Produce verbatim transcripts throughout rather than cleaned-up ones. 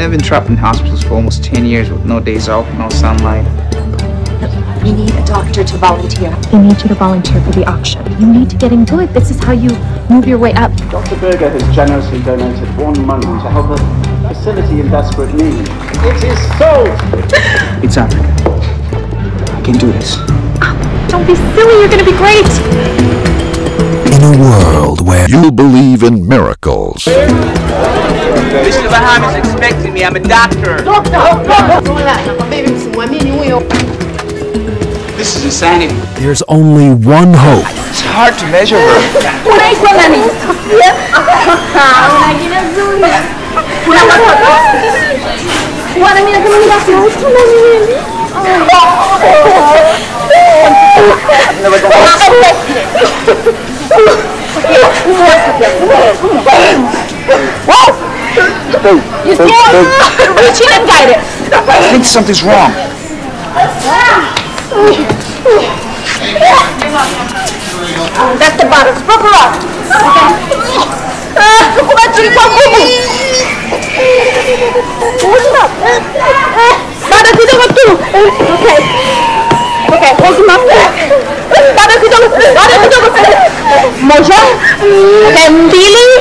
I've been trapped in hospitals for almost ten years with no days off, no sunlight. We need a doctor to volunteer. We need you to volunteer for the auction. You need to get into it. This is how you move your way up. Doctor Berger has generously donated one money to help a facility in desperate need. It is sold! It's Africa. I can do this. Don't be silly, you're gonna be great! In a world where you believe in miracles. Mister Baham is expecting me. I'm a doctor. This is insanity. There's only one hope. It's hard to measure her. You see how reaching and guided. I think something's wrong. That's the bottom. Spread her up. Hold it up. Bada kujang tu. Okay. Okay, hold him up. Bada kujang. Bada kujang. Moja. Okay, Billy.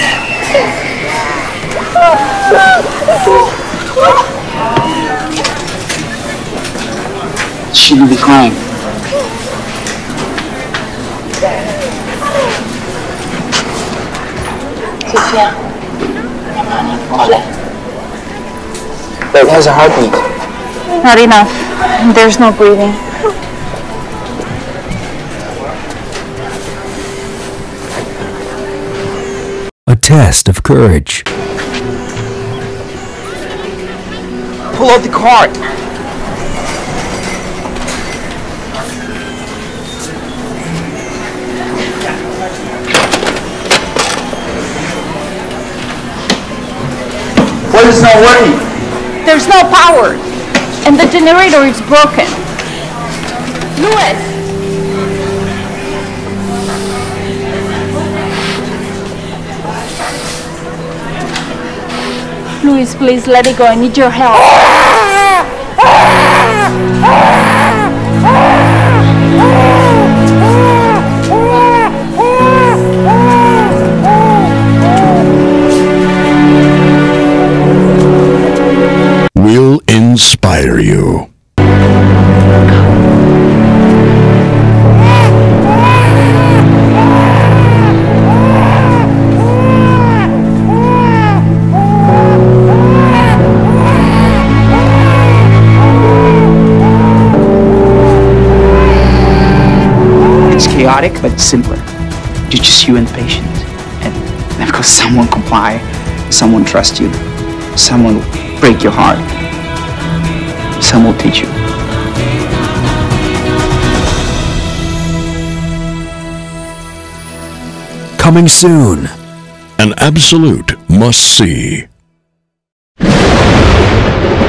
She will be crying. It has a heartbeat. Not enough. There's no breathing. A test of courage. Pull out the cart. What is not working? There's no power. And the generator is broken. Louis! Louis, please let it go. I need your help. Will inspire you. It's chaotic, but it's simpler. It's just you and the patient. And, and of course, someone comply, someone trust you, someone will break your heart, some will teach you. Coming soon. An absolute must-see.